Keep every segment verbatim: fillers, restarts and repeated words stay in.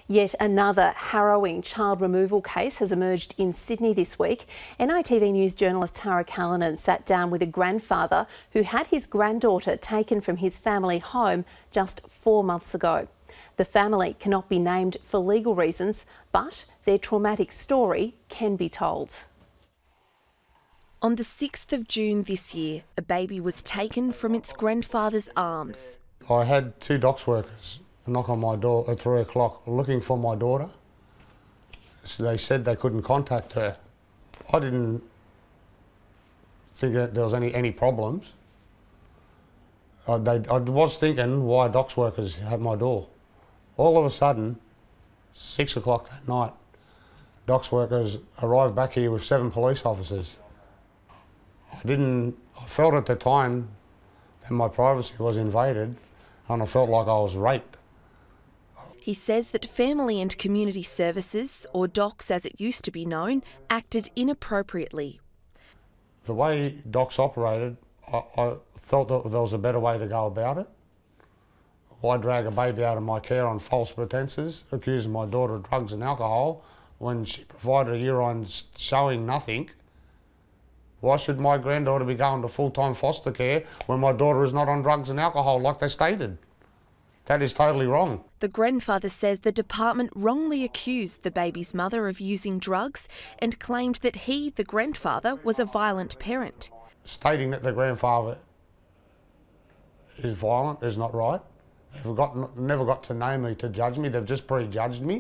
Yet another harrowing child removal case has emerged in Sydney this week. N I T V News journalist Tara Callinan sat down with a grandfather who had his granddaughter taken from his family home just four months ago. The family cannot be named for legal reasons, but their traumatic story can be told. On the sixth of June this year, a baby was taken from its grandfather's arms. I had two docks workers knock on my door at three o'clock looking for my daughter. So they said they couldn't contact her. I didn't think that there was any, any problems. I, they, I was thinking why docks workers had my door. All of a sudden, six o'clock that night, docks workers arrived back here with seven police officers. I didn't, I felt at the time that my privacy was invaded and I felt like I was raped. He says that Family and Community Services, or DOCS as it used to be known, acted inappropriately. The way DOCS operated, I, I felt that there was a better way to go about it. Why drag a baby out of my care on false pretences, accusing my daughter of drugs and alcohol when she provided a urine showing nothing? Why should my granddaughter be going to full-time foster care when my daughter is not on drugs and alcohol like they stated? That is totally wrong. The grandfather says the department wrongly accused the baby's mother of using drugs and claimed that he, the grandfather, was a violent parent. Stating that the grandfather is violent is not right. They've got, never got to know me to judge me, they've just prejudged me.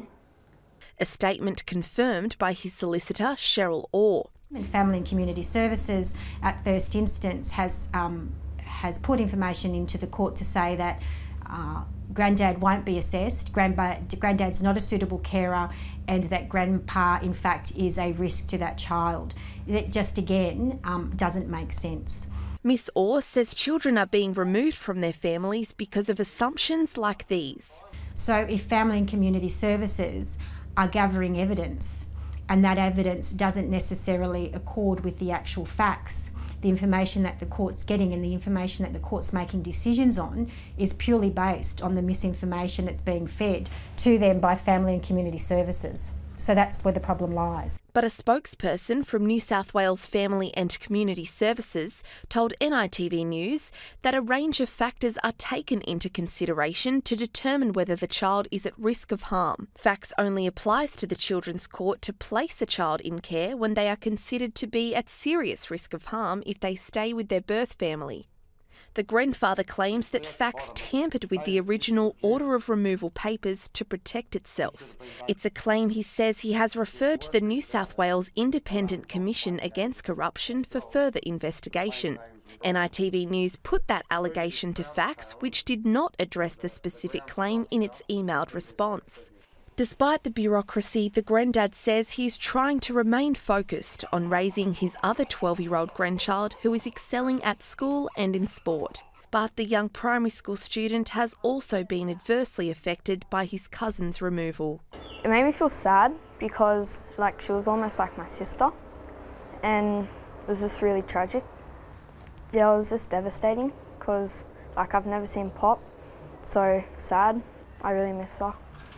A statement confirmed by his solicitor, Cheryl Orr. Family and Community Services, at first instance, has, um, has put information into the court to say that Uh, Granddad won't be assessed, Grandpa, Granddad's not a suitable carer, and that Grandpa in fact is a risk to that child. That just again um, doesn't make sense. Miss Orr says children are being removed from their families because of assumptions like these. So if Family and Community Services are gathering evidence and that evidence doesn't necessarily accord with the actual facts, the information that the court's getting and the information that the court's making decisions on is purely based on the misinformation that's being fed to them by Family and Community Services. So that's where the problem lies. But a spokesperson from New South Wales Family and Community Services told N I T V News that a range of factors are taken into consideration to determine whether the child is at risk of harm. Facts only applies to the Children's Court to place a child in care when they are considered to be at serious risk of harm if they stay with their birth family. The grandfather claims that Facts tampered with the original order of removal papers to protect itself. It's a claim he says he has referred to the New South Wales Independent Commission Against Corruption for further investigation. N I T V News put that allegation to Facts, which did not address the specific claim in its emailed response. Despite the bureaucracy, the granddad says he's trying to remain focused on raising his other twelve-year-old grandchild who is excelling at school and in sport. But the young primary school student has also been adversely affected by his cousin's removal. It made me feel sad because like she was almost like my sister and it was just really tragic. Yeah, it was just devastating because like I've never seen Pop, so sad. I really miss her.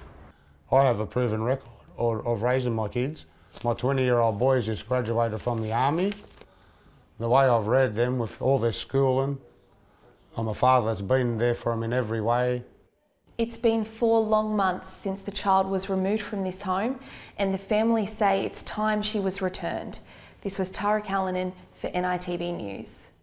I have a proven record of raising my kids. My twenty-year-old boys just graduated from the army. The way I've reared them with all their schooling, I'm a father that's been there for them in every way. It's been four long months since the child was removed from this home and the family say it's time she was returned. This was Tara Callinan for N I T V News.